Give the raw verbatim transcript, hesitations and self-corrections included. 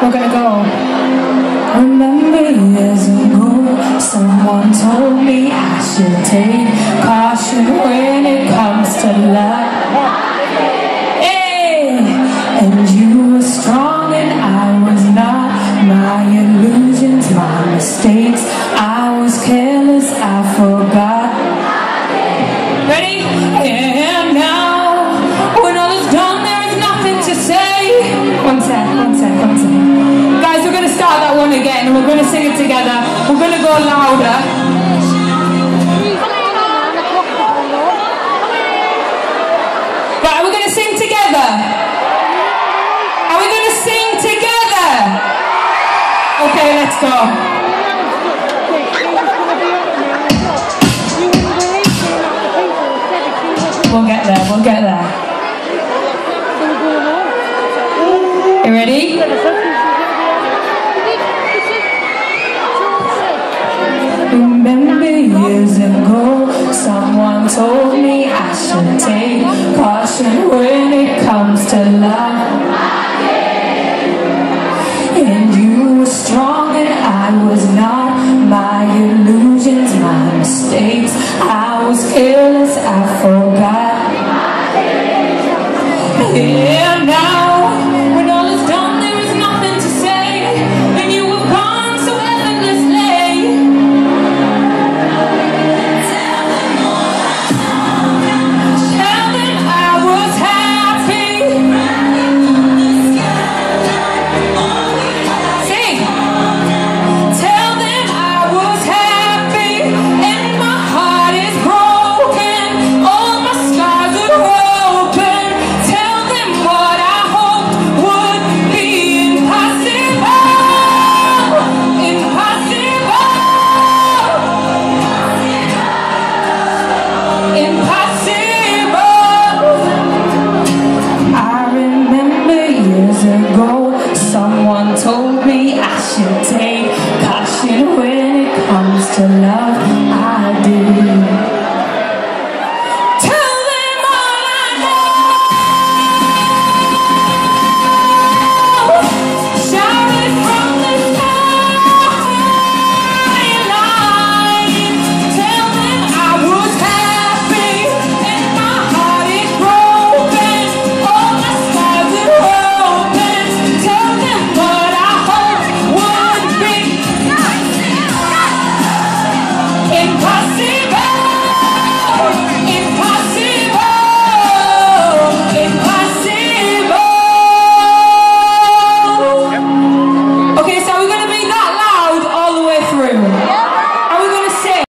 we're gonna go. Remember years ago, someone told me I should take caution when it comes to love. Hey, and you were strong and I was not. My illusions, my mistakes, I was careless, I forgot. Ready? And now, when all is done, there is nothing to say. One sec, one sec, one sec. Guys, we're going to start that one again and we're going to sing it together. We're going to go louder. Right, we're going to sing together. Are we going to sing together? Okay, let's go. We'll get there, we'll get there. You ready? Remember years ago, someone told me I should take caution when it comes to love. And you were strong and I was not. My illusions, my mistakes, I was careless, I forgot. And now, when all is done, there is nothing to say, and you have gone so effortlessly. Tell them I was happy. Sing. Tell them I was happy, and my heart is broken. All my scars are open. Tell them what I hoped would be impossible. Impossible. Impossible. I remember years ago, someone told me I should take caution when it comes to love.